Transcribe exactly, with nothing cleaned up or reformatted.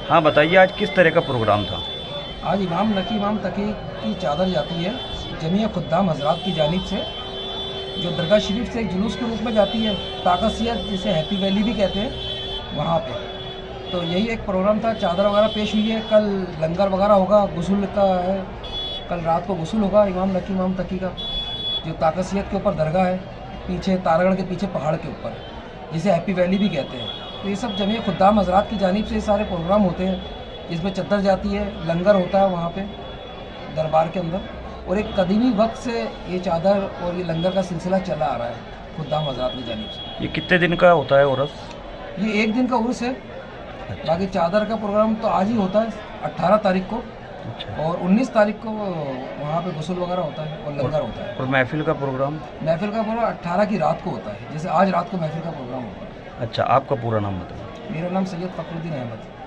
हाँ बताइए, आज किस तरह का प्रोग्राम था? आज इमाम नकी इमाम तकी की चादर जाती है जमीया खुद्दाम हजरात की जानिब से, जो दरगाह शरीफ से एक जुलूस के रूप में जाती है, ताकसियत जिसे हैप्पी वैली भी कहते हैं, वहाँ पे। तो यही एक प्रोग्राम था, चादर वगैरह पेश हुई है। कल लंगर वगैरह होगा, गुस्ल का है, कल रात को गुस्ल होगा इमाम नकी इमाम तकी का, जो ताकसियत के ऊपर दरगाह है, पीछे तारागढ़ के पीछे पहाड़ के ऊपर, जिसे हैप्पी वैली भी कहते हैं। तो ये सब जमीया खुद्दाम हजरात की जानिब से सारे प्रोग्राम होते हैं, जिसमें चद्दर जाती है, लंगर होता है वहाँ पे दरबार के अंदर। और एक कदीमी वक्त से ये चादर और ये लंगर का सिलसिला चला आ रहा है खुद्दाम हजरात की जानिब से। ये कितने दिन का होता है उर्स? ये एक दिन का उर्स है। बाकी चादर का प्रोग्राम तो आज ही होता है अट्ठारह तारीख को, और उन्नीस तारीख को वहाँ पे गुस्ल वगैरह होता है और लंगर होता है। और महफिल का प्रोग्राम? महफिल का प्रोग्राम अट्ठारह की रात को होता है, जैसे आज रात को महफिल का प्रोग्राम होगा। अच्छा, आपका पूरा नाम बताइए। मेरा नाम सैयद फखरुद्दीन अहमद।